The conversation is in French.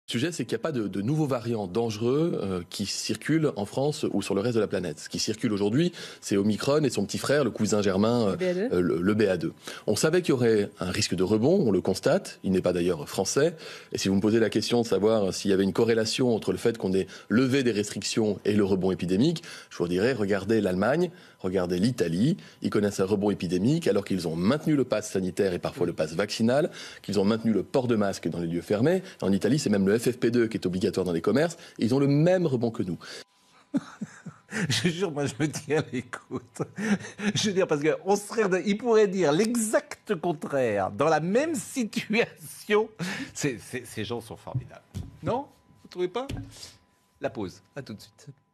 Le sujet, c'est qu'il n'y a pas de nouveaux variants dangereux qui circulent en France ou sur le reste de la planète. Ce qui circule aujourd'hui, c'est Omicron et son petit frère, le cousin germain, le BA2. On savait qu'il y aurait un risque de rebond, on le constate. Il n'est pas d'ailleurs français. Et si vous me posez la question de savoir s'il y avait une corrélation entre le fait qu'on ait levé des restrictions et le rebond épidémique, je vous dirais, regardez l'Allemagne, regardez l'Italie. Ils connaissent un rebond épidémique alors qu'ils ont maintenu le pass sanitaire et parfois le pass vaccinal, qu'ils ont maintenu le port de masque dans les lieux fermés. En Italie, c'est même le FFP2 qui est obligatoire dans les commerces. Ils ont le même rebond que nous. Je jure, moi je me tiens à l'écoute. Je veux dire, parce qu'il pourrait dire l'exact contraire dans la même situation. Ces gens sont formidables. Non? Vous ne trouvez pas? La pause. À tout de suite.